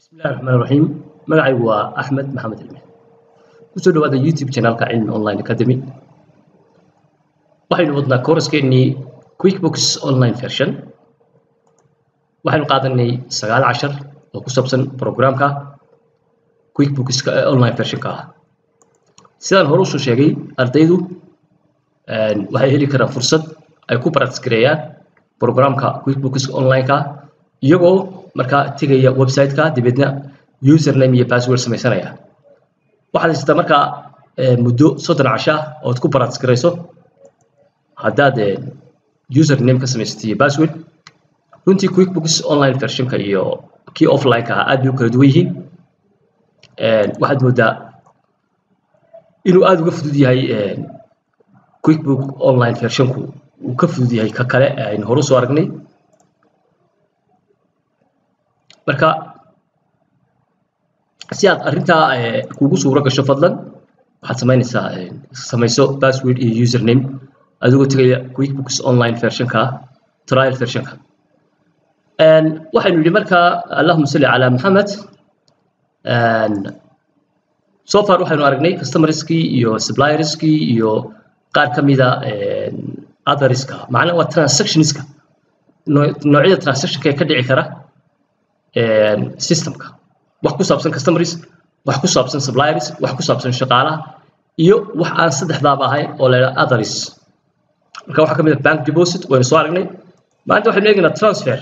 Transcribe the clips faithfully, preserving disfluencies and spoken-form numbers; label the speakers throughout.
Speaker 1: بسم الله الرحمن الرحيم magacay waa Axmed Maxamed Ilmi ku soo dhawaada YouTube channelka Cilmi Online Academy waxaynu wadnaa koorskeennii QuickBooks online version waxaynu qaadanay sagaal cashar oo ku saabsan programka QuickBooks online version ka sidaan hore u soo sheegay ardaydu waxay heli karaan fursad ay ku practice gareeyaan programka QuickBooks online ka iyagoo marka tigaya website ka dibadna username iyo password samaysanaya waxaad haystaa marka muddo soddon casha oo aad ku practice gareyso haddaad username ka samaysatay iyo password runtii QuickBooks online version ka iyo kii offline ka aad bay u kala duwan yihiin waxaad moodaa inuu aad uga fudud yahay QuickBooks online version ku uu ka fudud yahay ka kale aynu hore soo aragnay marka si aad arinta kugu suura gasho fadlan waxaad samaynaysaa samayso password iyo username adigoo tagaya QuickBooks online version ka trial version ka and waxaynu yiri marka Allahumma salli ala Muhammad and so far waxaynu aragnay customerski iyo supplierski iyo qaar kamida otherska macnaha waa transactionska noocyada transactionka ka dhici kara systemka wax ku saabsan customers wax ku saabsan suppliers wax ku saabsan shaqaalaha iyo wax aan saddexdaaba ahay oo la yiraahdo others marka waxa kamid ah bank deposit waynu soo aragnay maanta waxaynu eegaynaa transfer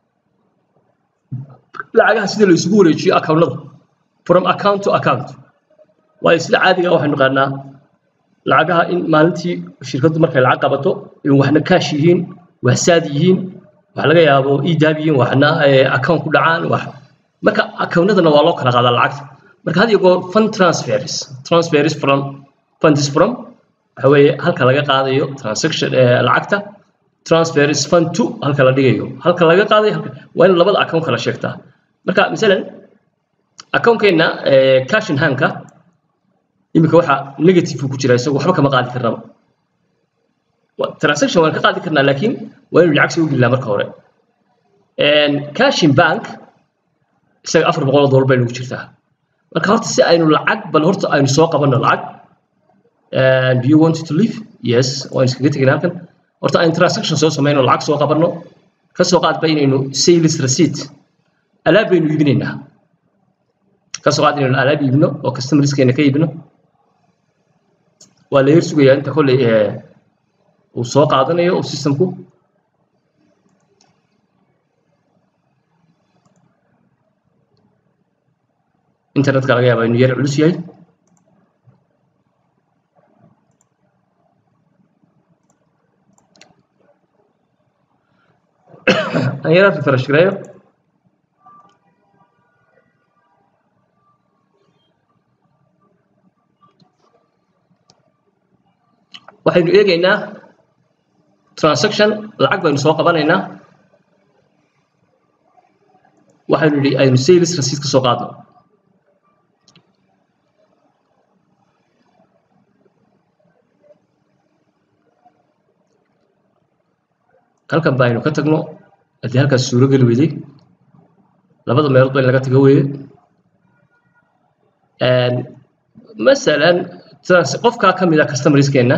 Speaker 1: lacagaha sida la isugu wareejiyo account-nada from account to account way sida caadiga ah waxaynu qaadnaa lacagaha in maalintii shirkadu markay lacag qabato in waxna cash yihiin wax saad yihiin waxa laga yaabo iidaabiyin waxna account ku dhacaan wax marka account-nadana waa loo kala qaadaa lacagta marka hadii goor fund transfers transfers from funds from waxa weeye halka laga qaadayo transaction lacagta transfers fund to halka la dhigayo halka laga qaadayo waa in labada account kala sheegtaa marka midalan account-keena cash in hand-ka imika waxa negative ku jira isagoo waxba kama qaadi karnaba transaction waan ka qaadi karnaa laakiin waa inuu lacag soo gelina marka hore and cash in bank isaga afar boqol oo dollar bay ugu jirtaa marka horta si aynu lacag bal horta aynu soo qabanno lacag and do you want to leave yes waan iskaga tagaynaa halkan horta aynu transaction soo samayno lacag soo qabanno ka soo qaad baynaynu sales receipt alaab baynu iibinaynaa ka soo qaad inaynu alaab iibino oo customerskeena ka iibino waa la yar sugayaa inta kolley uu soo qaadanayo oo systemku internetka laga yaabaa inuu yar culus yahay aan yara refresh gareeyo waxaynu eegaynaa transaction lacag baynu soo qabanaynaa waxaynu yiri aynu sales receipt ka soo qaadno halkan baynu ka tagno hadii halkaas suuro gali weeyday labada meelood bay laga tago weeyay and masalan qofka kamid ah customerskeena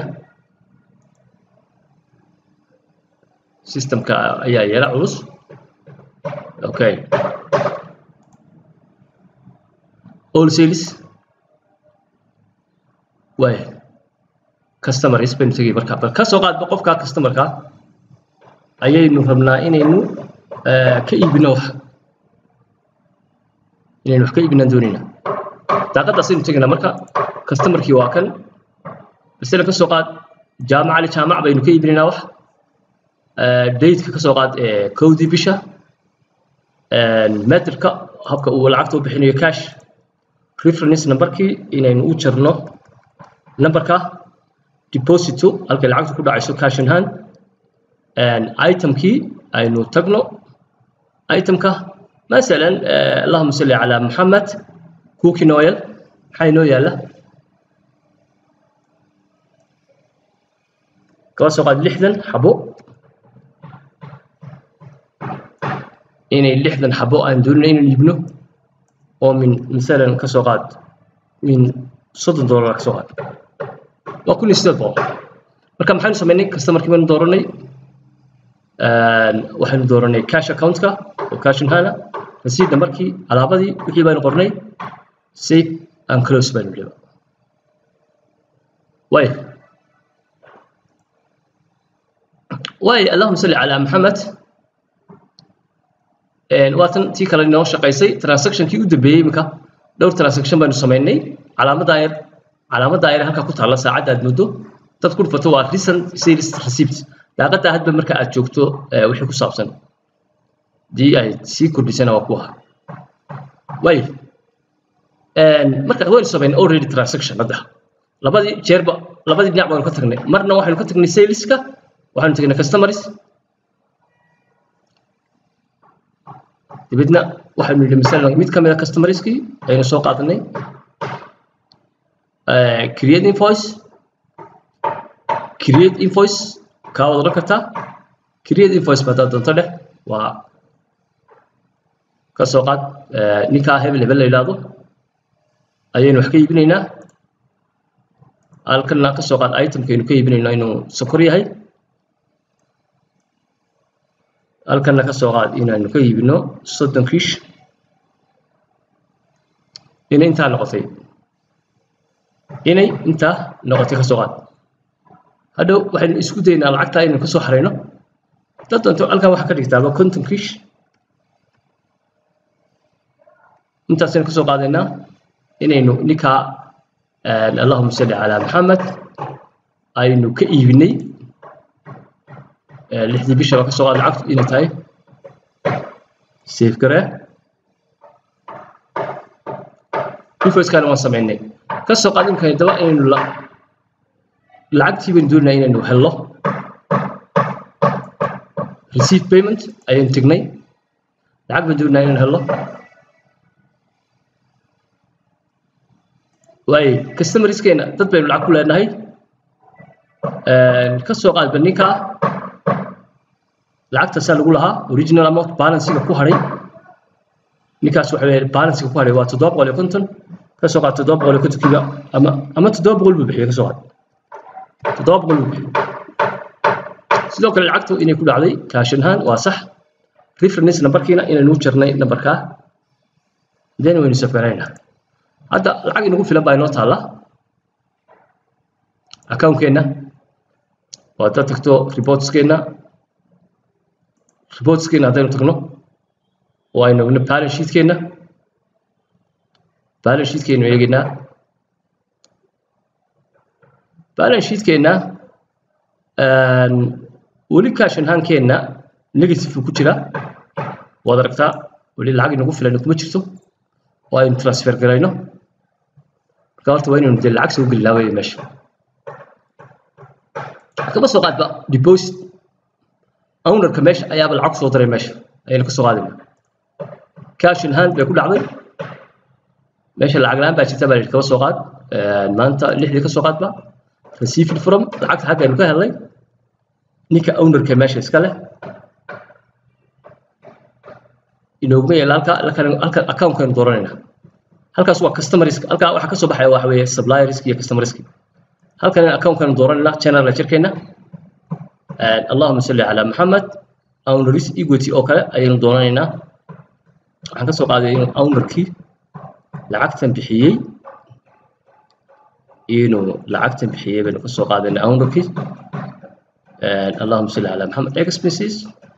Speaker 1: systemka ayaa yara culus okay all sales way customer is been tagi marka ka soo qaad qofka customerka ayaynu rabnaa inaynu ka iibino wax inaynu wax ka iibino doonina daaqadaas inuu tagana marka customerkii waa kan bisla ka soo qaad jaamac ali jaamac baynu ka iibinaa wax date ka soo qaad code bisha and meterka habka uu lacagta u bixinayo cash reference numberkii inaynu u jarno numberka deposit halka lacagtu ku dhacayso cash in hand and item kii aynu tagno itemka مثلا اللهم صل على محمد cooking oil maxay noo yaala ka soo qaad lixdan xabo inay lixdan xabo aan doonayno inaan iibno oo min misalan ka soo qaad min soddon dollar ka soo qaad waa kun iyo siddeed boqol marka maxaynu samaynay customerkii baynu dooranay waxaynu dooranay cash account-ka oo cash in hand receipt numberkii alaabadii wixii baynu qornay save and close baynu leeyahay way way allahumma salli ala muhammad een waatan tii kale inoo shaqaysay transaction-kii u dambeeyay imika dhowr transaction baynu samaynay calaamadda ayar calaamadda ayar halka ku taala saacadda aad muddo dad ku dhufato waa recent sales receipt daaqada hadba marka aad joogto wixii ku saabsan dii ay sii kordhisana waa ku aha way een marka waynu samaynay already transaction hadda labadii jeerba labadii dhinac baynu ka tagnay marna waxaynu ka tagnay saleska waxaynu tagnay customers dibadna waxaynu nidhi misalan mid ka mid ah customerskii aynu soo qaadanay create invoice create invoice ka wada oran kartaa create invoice baad doonto dheh waa ka soo qaad ninka hebel hebel la yiraahdo ayaynu wax ka iibinaynaa halkan ka soo qaad itemkeenu ka iibinaynaa inuu sokor yahay halkan ka soo qaad inaynu ka iibino soddon kiish inay inta noqotay inay inta noqotay ka soo qaad hadhow waxaynu isku daynaa lacagta inaynu ka soo xareyno dad doonto halkan waxa ka dhigtaaba konton kiish intaasaynu ka soo qaadaynaa inaynu ninka allahumma salli ala muhammad aynu ka iibinay lixdii bisha ka soo qaad lacagtu inay tahay save garee invoice-kan waan samaynay ka soo qaad imka daba inaynu lacagtii baynu doonayna inaynu helno receive payment ayaynu tegnay lacag baynu doonayna inaynu helno way customerskeena dad baynu lacag ku leenahay ka soo qaad ninka lacagtaasaa lagu lahaa original amount balance-ga ku haray ninkaas waxa weeye balance-ga ku haray waa toddoba boqol iyo konton ka soo qaad toddoba boqol iyo konton-kiiba ama ama toddoba boqol buu bixiyay ka soo qaad toddoba boqol buu bixiyay sidoo kale lacagtu inay ku dhacday cash in hand waa sax reference numberkiina inaynu u jarnay numberka then waynu safaraynaa hadda lacag inagu filan baa inoo taala account-keena waa dad tagto reports-keena reports-keena haddaynu tagno oo aynu eegno balance sheet-keena balance sheet-keenu eegaynaa balance sheet-keena weli cash in hand-keena negative ku jira waad aragtaa weli lacag inagu filan kuma jirto oo aynu transfer garayno marka horta waa inaynu dee lacag soo gelinaa wey meesha kama soo qaadba deposit ownerka meesha ayaaba lacag soo diray meesha ayaynu ka soo qaadayna cash in hand bay ku dhacday meesha lacag la-aan baa jirta baa kama soo qaad maanta lixdii ka soo qaadba received from lacagta xaggaynu ka helnay ninka ownerka meesha iska leh inooguma yeela halka halka account-kaynu dooranayna halkaas waa customers halka waxa ka soo baxaya waxa weeye suppliers iyo customers halkan account-kaynu dooranayna channel ledger-keena allahumma salli ala muhammad owners equity oo kale ayaynu doonanaynaa waxaan ka soo qaaday inuu ownerkii lacagtan bixiyey inuu lacagtan bixiyey baynu ka soo qaadayna ownerkii allahumma salli ala muhammad expenses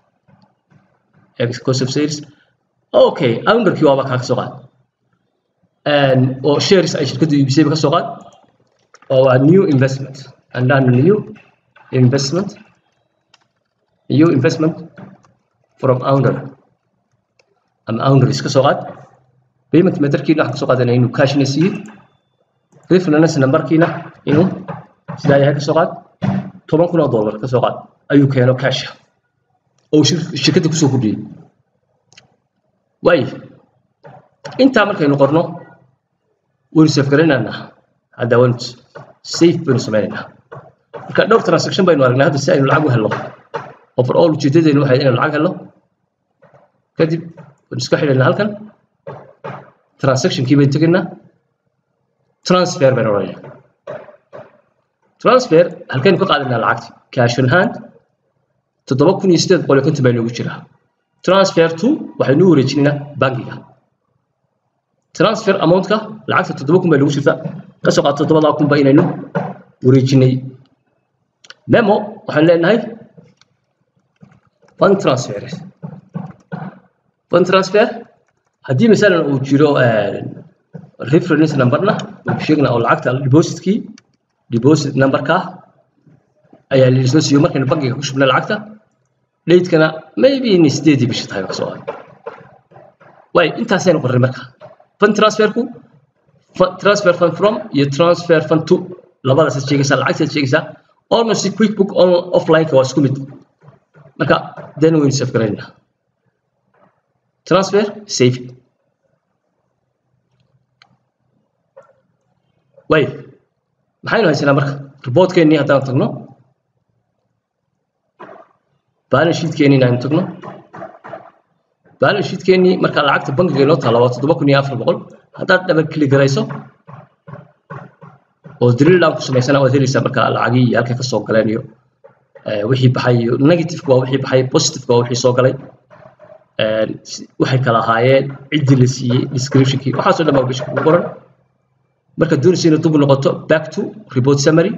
Speaker 1: cost of sales okay ownerkii waaba kaa ka soo qaad oo shares ay shirkaddu iibisay ka soo qaad oo waa new investment and then new investment new investment from owner ama owner iska soo qaad payment methodkiina waxaan ka soo qaadanay inuu cash na siiyey reference numberkiina inuu sidaa yahay ka soo qaad toban kun oo dollar ka soo qaad ayuu keeno cash oo shirkadda kusoo kordhiyey way intaa markaynu qorno waynu safe garaynaynaa hadda waynu safe baynu sameynaynaa marka dhowr transaction baynu aragnay hadda si aynu lacag u helno overall ujeedadeenu waxay inaynu lacag helno kadib waynu iska xidhaynaa halkan transaction kii baan tegaynaa transfer baan oranayna transfer halkeen ku qaadanaa lacagti cash on hand toddoba kun iyo siddeed boqol iyo konton baa noogu jira transfer to waxaynu wareejinaa bangiga transfer amount ka lacagta toddoba kun baa noogu jirta ka soo qaato toddoba kun baa inaynu wareejinay memo waxaan leenahay fund transfer fund transfer haddii misalan uu jiro reference numberna uu sheegna oo lacagta deposit kii deposit number ka ayaa la soo siiyo markaan bangiga ku shubnay lacagta date kana maybe in state bish tahay ka soo way intaas aynu qornay marka fund transfer ku transfer fund from iyo transfer fund to labadaas sheegaysa lacagta sheegaysa almost QuickBook on offline ka waa isku mid marka then we save garayna transfer save way maxaynu haysanaa marka reportkeennii haddaan tagno balance sheetkeennii aan tagno balance sheetkeennii marka lacagta bangiga inoo taala waa toddoba kun iyo afar boqol haddaad double click garayso oo drill down ku samaysana waad helaysaa marka lacagii halka ka soo galeen iyo wixii baxay negative waa wixii baxay positive waa wixii soo galay waxay kala ahaayeen cidii la siiyey description-kii waxaas oo dhan baa bisha ku qoran marka doonaysa inaad dib u noqoto back to report summary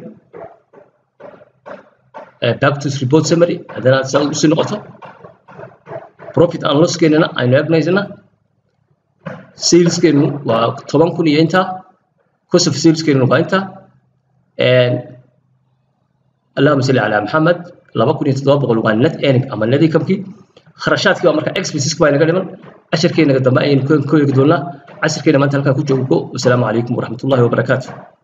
Speaker 1: back to report summary haddana aad saa usii noqoto profit and loss keenana aynu eegnaysana sales keenu waa toban kun iyo inta cost of sales keenu waa inta اللهم صل على محمد laba kun iyo toddoba boqol waa net earning ama net income-kii kharashaadkii waa marka expenses baa inaga dhiman casharkeena dambe ayaynu ku eegi doonaa casharkeena maanta halkan ku joogo wassalaamu calaykum waraxmatullaahi wabarakaatuh